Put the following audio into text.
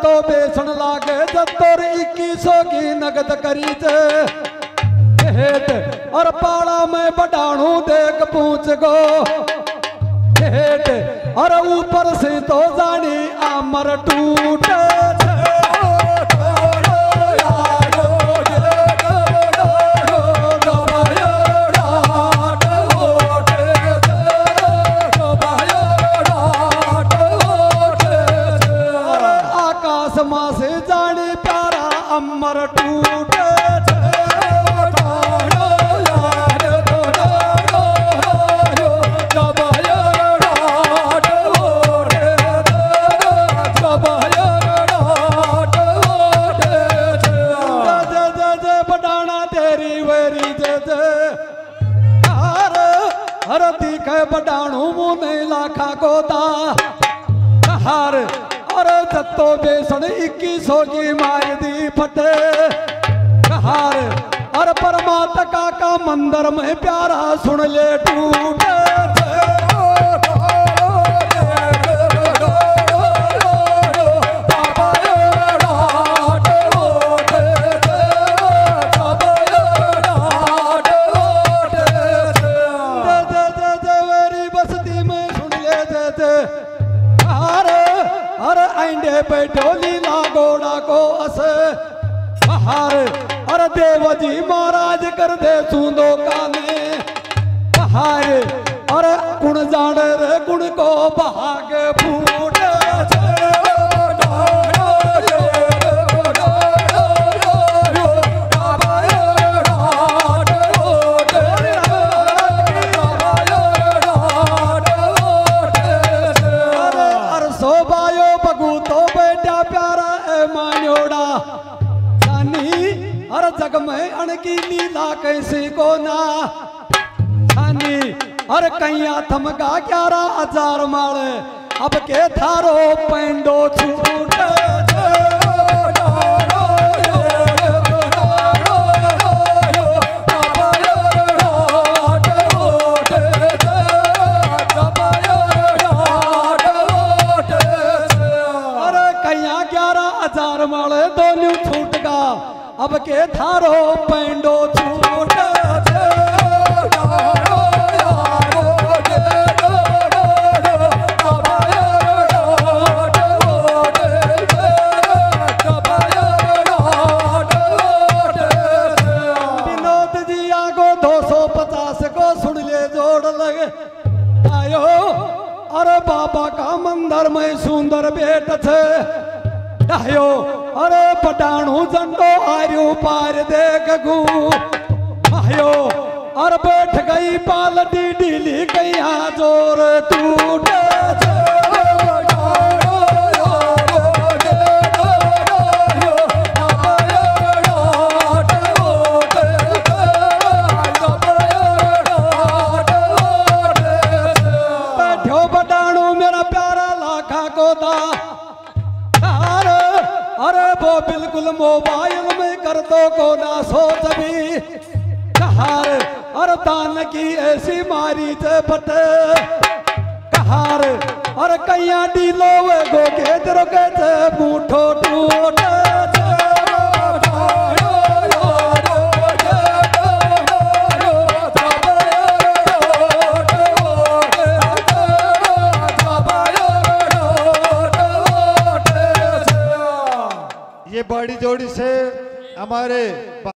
जत्तो बेसन लागे जत्तोर 2100 की नगद करी हेत और पाड़ा में बडाणू देख पूछ गो हेत और ऊपर से तो जानी आमर टूट आकाश से जानी प्यारा अमर टूट हर दिखे बडाणू मुने लाखा गोदा हार और जत्तो बेसन 2100 की मार दी फटे हार और परमात्मा का मंदिर में प्यारा सुन ले टूट बैठोली लागोड़ा को अस बहार और देव जी महाराज कर दे सुंदो काने बहार और गुण जान रे गुण को बहाग फूट हर जग में अणकी लीला कैसे को ना छानी हर कैया थमका 11,000 माल अब के थारो पेंडो छूट अरे कैया 11,000 माल दोनों छूट गा अब के थारो पेंडो छूट विनोद जी आगो 250 को सुन ले जोड़ लगे आयो अरे बाबा का मंदिर में सुंदर बेट थे आयो अरे पटाणू जंडो आर्यो पार देख गू आयो और बैठ गई पालटी ढीली कैया जोर टूट बैठो पटाणू मेरा प्यारा लाखा को था अरे वो बिल्कुल मोबाइल में कर दो को ना सोच भी कहार और दान की ऐसी मारी थे फटे कहार और कैया डीलो वे गो के दरो के थे बूठो टूट ये बड़ी जोड़ी से हमारे